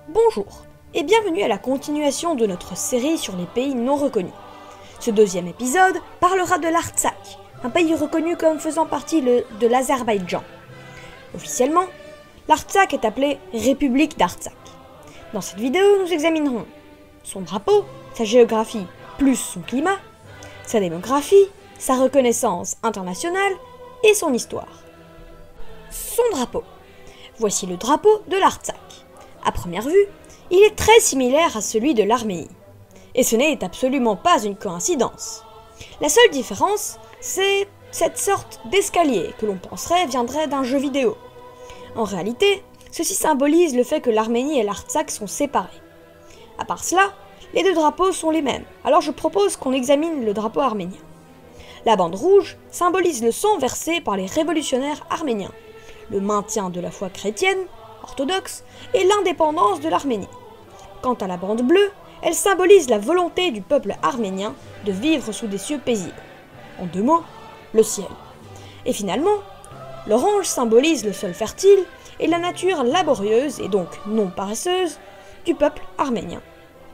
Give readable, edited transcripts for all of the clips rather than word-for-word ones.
Bonjour et bienvenue à la continuation de notre série sur les pays non reconnus. Ce deuxième épisode parlera de l'Artsakh, un pays reconnu comme faisant partie de l'Azerbaïdjan. Officiellement, l'Artsakh est appelé République d'Artsakh. Dans cette vidéo, nous examinerons son drapeau, sa géographie plus son climat, sa démographie, sa reconnaissance internationale et son histoire. Son drapeau. Voici le drapeau de l'Artsakh. À première vue, il est très similaire à celui de l'Arménie. Et ce n'est absolument pas une coïncidence. La seule différence, c'est cette sorte d'escalier que l'on penserait viendrait d'un jeu vidéo. En réalité, ceci symbolise le fait que l'Arménie et l'Artsakh sont séparés. À part cela, les deux drapeaux sont les mêmes, alors je propose qu'on examine le drapeau arménien. La bande rouge symbolise le sang versé par les révolutionnaires arméniens, le maintien de la foi chrétienne, orthodoxe, et l'indépendance de l'Arménie. Quant à la bande bleue, elle symbolise la volonté du peuple arménien de vivre sous des cieux paisibles. En deux mots, le ciel. Et finalement, l'orange symbolise le sol fertile et la nature laborieuse et donc non paresseuse du peuple arménien.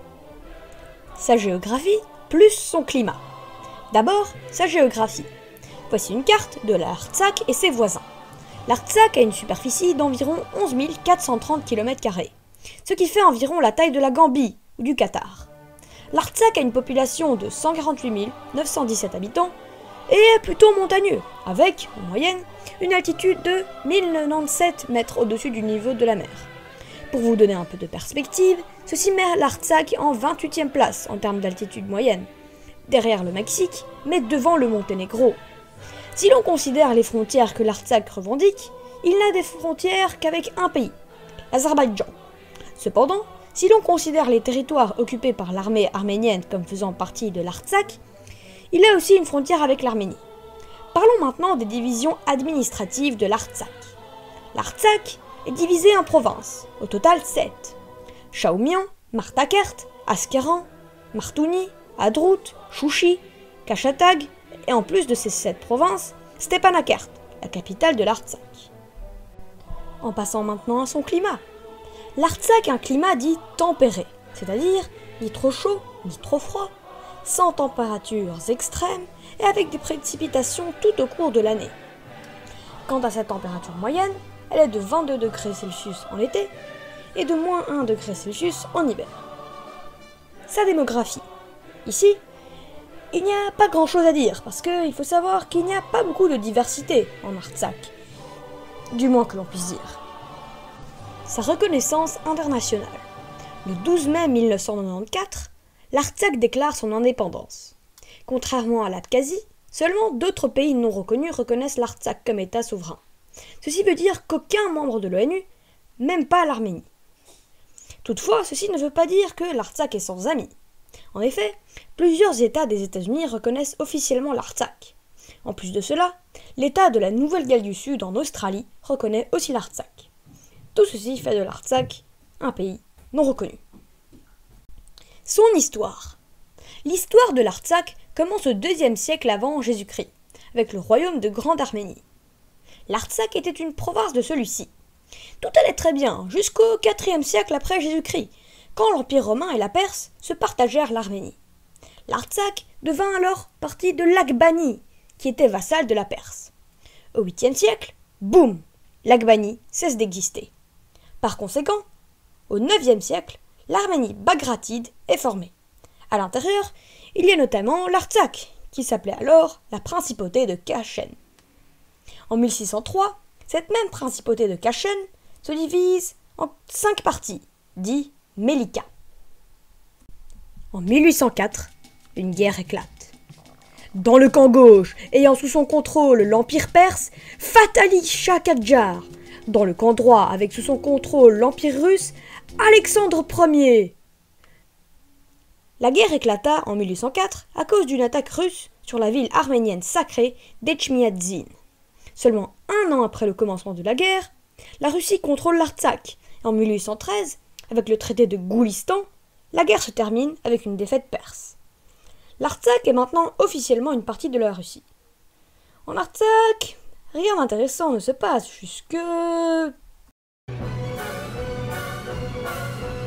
Sa géographie plus son climat. D'abord, sa géographie. Voici une carte de l'Artsakh et ses voisins. L'Artsakh a une superficie d'environ 11 430 km², ce qui fait environ la taille de la Gambie ou du Qatar. L'Artsakh a une population de 148 917 habitants et est plutôt montagneux, avec, en moyenne, une altitude de 1097 mètres au-dessus du niveau de la mer. Pour vous donner un peu de perspective, ceci met l'Artsakh en 28e place en termes d'altitude moyenne, derrière le Mexique, mais devant le Monténégro. Si l'on considère les frontières que l'Artsakh revendique, il n'a des frontières qu'avec un pays, l'Azerbaïdjan. Cependant, si l'on considère les territoires occupés par l'armée arménienne comme faisant partie de l'Artsakh, il a aussi une frontière avec l'Arménie. Parlons maintenant des divisions administratives de l'Artsakh. L'Artsakh est divisé en provinces, au total 7. Shaumian, Martakert, Askeran, Martouni, Hadrout, Chouchi, Kashatag, et en plus de ces 7 provinces, Stepanakert, la capitale de l'Artsakh. En passant maintenant à son climat. L'Artsakh a un climat dit tempéré, c'est-à-dire ni trop chaud, ni trop froid, sans températures extrêmes et avec des précipitations tout au cours de l'année. Quant à sa température moyenne, elle est de 22 degrés Celsius en été et de moins 1 degré Celsius en hiver. Sa démographie. Ici, il n'y a pas grand-chose à dire, parce qu'il faut savoir qu'il n'y a pas beaucoup de diversité en Artsakh, du moins que l'on puisse dire. Sa reconnaissance internationale. Le 12 mai 1994, l'Artsakh déclare son indépendance. Contrairement à l'Abkhazie, seulement d'autres pays non reconnus reconnaissent l'Artsakh comme État souverain. Ceci veut dire qu'aucun membre de l'ONU, même pas l'Arménie. Toutefois, ceci ne veut pas dire que l'Artsakh est sans amis. En effet, plusieurs États des États-Unis reconnaissent officiellement l'Artsakh. En plus de cela, l'État de la Nouvelle-Galles du Sud en Australie reconnaît aussi l'Artsakh. Tout ceci fait de l'Artsakh un pays non reconnu. Son histoire. L'histoire de l'Artsakh commence au IIe siècle avant Jésus-Christ, avec le royaume de Grande Arménie. L'Artsakh était une province de celui-ci. Tout allait très bien jusqu'au IVe siècle après Jésus-Christ, quand l'Empire romain et la Perse se partagèrent l'Arménie. L'Artsakh devint alors partie de l'Aghbanie, qui était vassal de la Perse. Au 8e siècle, boum, l'Aghbanie cesse d'exister. Par conséquent, au 9e siècle, l'Arménie bagratide est formée. À l'intérieur, il y a notamment l'Artsakh, qui s'appelait alors la principauté de Kachin. En 1603, cette même principauté de Kachin se divise en 5 parties, dit Melika. En 1804, une guerre éclate. Dans le camp gauche, ayant sous son contrôle l'Empire perse, Fatali Shah Kadjar. Dans le camp droit, avec sous son contrôle l'Empire russe, Alexandre Ier. La guerre éclata en 1804 à cause d'une attaque russe sur la ville arménienne sacrée d'Etchmiadzin. Seulement un an après le commencement de la guerre, la Russie contrôle l'Artsakh. En 1813, avec le traité de Goulistan, la guerre se termine avec une défaite perse. L'Artsakh est maintenant officiellement une partie de la Russie. En Artsakh, rien d'intéressant ne se passe jusque...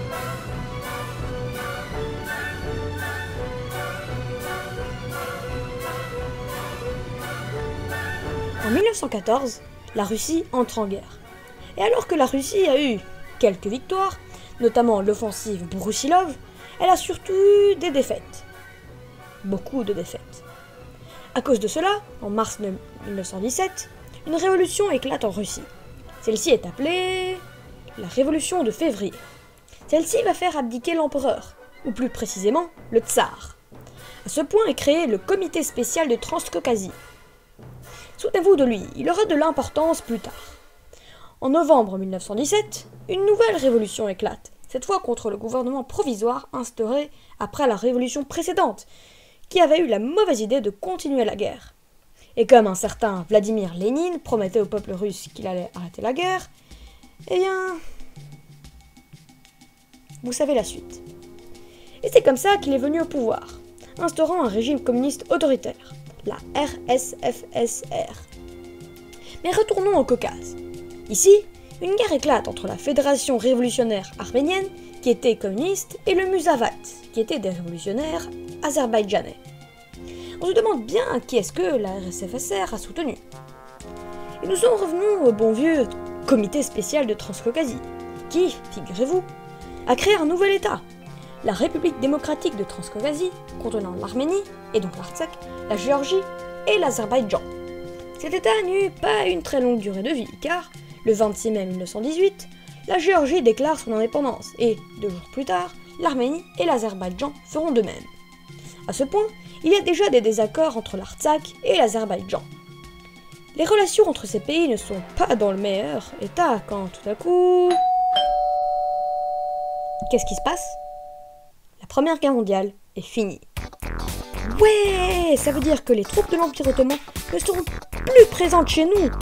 En 1914, la Russie entre en guerre. Et alors que la Russie a eu quelques victoires, notamment l'offensive Broussilov, elle a surtout eu des défaites. Beaucoup de défaites. À cause de cela, en mars 1917, une révolution éclate en Russie. Celle-ci est appelée la Révolution de février. Celle-ci va faire abdiquer l'empereur, ou plus précisément le tsar. À ce point est créé le comité spécial de Transcaucasie. Souvenez-vous de lui, il aura de l'importance plus tard. En novembre 1917, une nouvelle révolution éclate, cette fois contre le gouvernement provisoire instauré après la révolution précédente, qui avait eu la mauvaise idée de continuer la guerre. Et comme un certain Vladimir Lénine promettait au peuple russe qu'il allait arrêter la guerre, eh bien, vous savez la suite. Et c'est comme ça qu'il est venu au pouvoir, instaurant un régime communiste autoritaire, la RSFSR. Mais retournons au Caucase. Ici, une guerre éclate entre la Fédération révolutionnaire arménienne, qui était communiste, et le Musavat, qui était des révolutionnaires azerbaïdjanais. On se demande bien qui est-ce que la RSFSR a soutenu. Et nous en revenons au bon vieux comité spécial de Transcaucasie, qui, figurez-vous, a créé un nouvel État, la République démocratique de Transcaucasie, contenant l'Arménie, et donc l'Artsakh, la Géorgie et l'Azerbaïdjan. Cet État n'eut pas une très longue durée de vie, car, le 26 mai 1918, la Géorgie déclare son indépendance, et, 2 jours plus tard, l'Arménie et l'Azerbaïdjan feront de même. À ce point, il y a déjà des désaccords entre l'Artsakh et l'Azerbaïdjan. Les relations entre ces pays ne sont pas dans le meilleur état quand tout à coup... Qu'est-ce qui se passe? La Première Guerre mondiale est finie. Ouais, ça veut dire que les troupes de l'Empire ottoman ne seront plus présentes chez nous.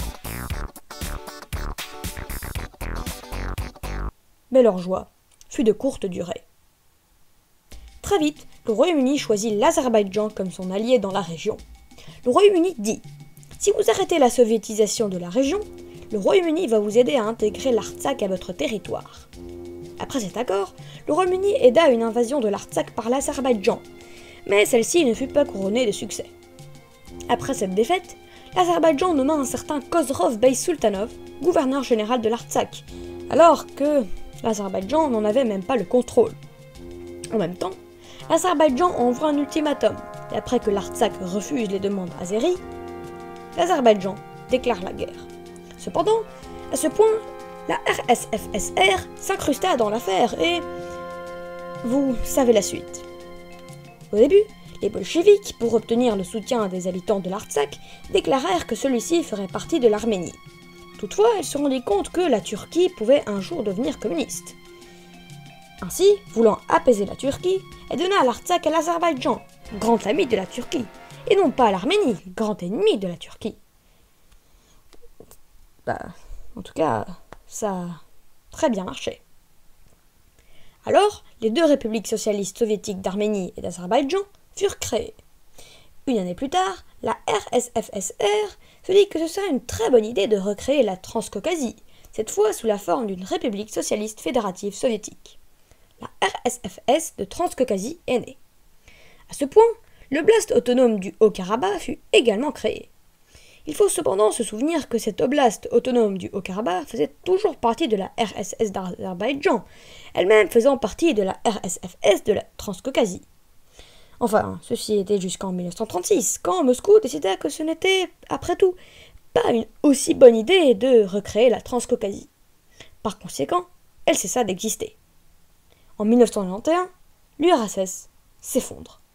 Mais leur joie fut de courte durée. Très vite, le Royaume-Uni choisit l'Azerbaïdjan comme son allié dans la région. Le Royaume-Uni dit « Si vous arrêtez la soviétisation de la région, le Royaume-Uni va vous aider à intégrer l'Artsakh à votre territoire. » Après cet accord, le Royaume-Uni aida une invasion de l'Artsakh par l'Azerbaïdjan, mais celle-ci ne fut pas couronnée de succès. Après cette défaite, l'Azerbaïdjan nomma un certain Khosrow Bey Sultanov gouverneur général de l'Artsakh, alors que l'Azerbaïdjan n'en avait même pas le contrôle. En même temps, l'Azerbaïdjan envoie un ultimatum, et après que l'Artsakh refuse les demandes azéries, l'Azerbaïdjan déclare la guerre. Cependant, à ce point, la RSFSR s'incrusta dans l'affaire et... vous savez la suite. Au début, les bolcheviks, pour obtenir le soutien des habitants de l'Artsakh, déclarèrent que celui-ci ferait partie de l'Arménie. Toutefois, ils se rendirent compte que la Turquie pouvait un jour devenir communiste. Ainsi, voulant apaiser la Turquie, elle donna l'Artsakh à l'Azerbaïdjan, grand ami de la Turquie, et non pas à l'Arménie, grand ennemi de la Turquie. En tout cas, ça a très bien marché. Alors, les 2 républiques socialistes soviétiques d'Arménie et d'Azerbaïdjan furent créées. Une année plus tard, la RSFSR se dit que ce serait une très bonne idée de recréer la Transcaucasie, cette fois sous la forme d'une république socialiste fédérative soviétique. La RSFS de Transcaucasie est née. À ce point, l'oblast autonome du Haut-Karabakh fut également créé. Il faut cependant se souvenir que cette oblast autonome du Haut-Karabakh faisait toujours partie de la RSS d'Azerbaïdjan, elle-même faisant partie de la RSFS de la Transcaucasie. Enfin, ceci était jusqu'en 1936, quand Moscou décida que ce n'était, après tout, pas une aussi bonne idée de recréer la Transcaucasie. Par conséquent, elle cessa d'exister. En 1991, l'URSS s'effondre.